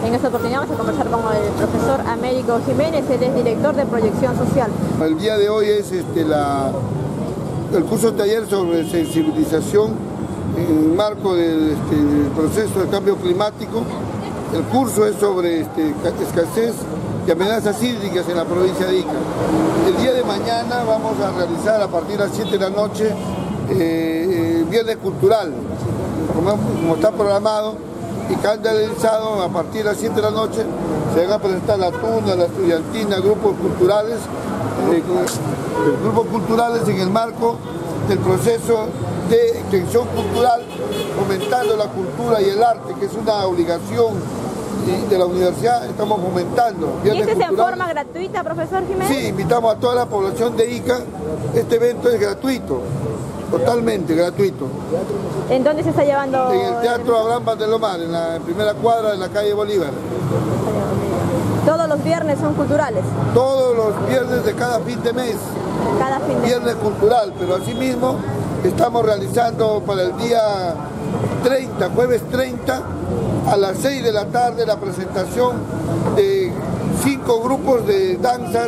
En esta oportunidad vamos a conversar con el profesor Américo Jiménez, él es director de Proyección Social. El día de hoy es el curso taller sobre sensibilización en el marco del proceso de cambio climático. El curso es sobre escasez y amenazas hídricas en la provincia de Ica. El día de mañana vamos a realizar a partir de las 7 de la noche Viernes Cultural, como está programado, y calendarizado. A partir de las 7 de la noche se van a presentar la tuna, la estudiantina, grupos culturales en el marco del proceso de extensión cultural, fomentando la cultura y el arte, que es una obligación de la universidad. Estamos fomentando. ¿Y este es en forma gratuita, profesor Jiménez? Sí, invitamos a toda la población de Ica. Este evento es gratuito, totalmente gratuito. ¿En dónde se está llevando? En el Teatro Abraham Valdelomar, en la primera cuadra de la calle Bolívar. ¿Todos los viernes son culturales? Todos los viernes de cada fin de mes. Cada fin de mes. Viernes cultural, pero asimismo estamos realizando para el día 30, jueves 30, a las 6 de la tarde, la presentación de 5 grupos de danzas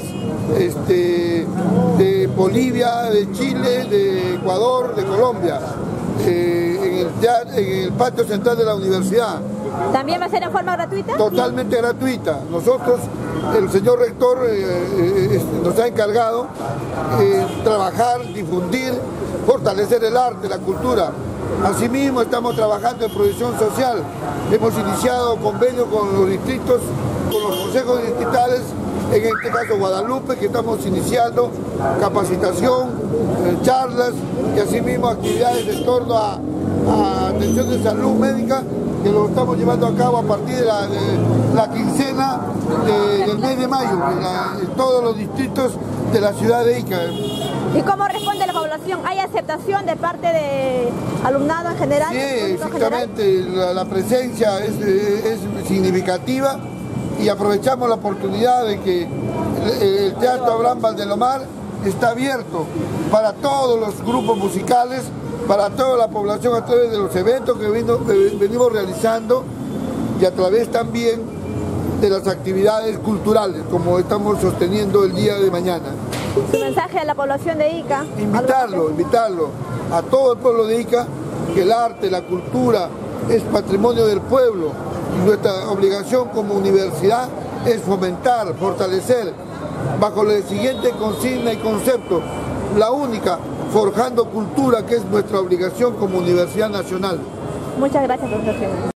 de Bolivia, de Chile, de Ecuador, de Colombia, en el patio central de la universidad. ¿También va a ser en forma gratuita? Totalmente gratuita. Nosotros, el señor rector nos ha encargado trabajar, difundir, fortalecer el arte, la cultura. Asimismo, estamos trabajando en proyección social. Hemos iniciado convenio con los distritos, con los consejos distritales, en este caso Guadalupe, que estamos iniciando capacitación, charlas y asimismo actividades en torno a atención de salud médica, que lo estamos llevando a cabo a partir de la quincena del mes de mayo en todos los distritos de la ciudad de Ica. ¿Y cómo responde la población? ¿Hay aceptación de parte de alumnado en general? Sí, exactamente. La presencia es significativa y aprovechamos la oportunidad de que el Teatro Abraham Valdelomar está abierto para todos los grupos musicales, para toda la población, a través de los eventos que venimos realizando y a través también de las actividades culturales, como estamos sosteniendo el día de mañana. ¿Su mensaje a la población de Ica? Invitarlo a todo el pueblo de Ica, que el arte, la cultura es patrimonio del pueblo y nuestra obligación como universidad es fomentar, fortalecer, bajo la siguiente consigna y concepto, la única, forjando cultura, que es nuestra obligación como Universidad Nacional. Muchas gracias, profesor.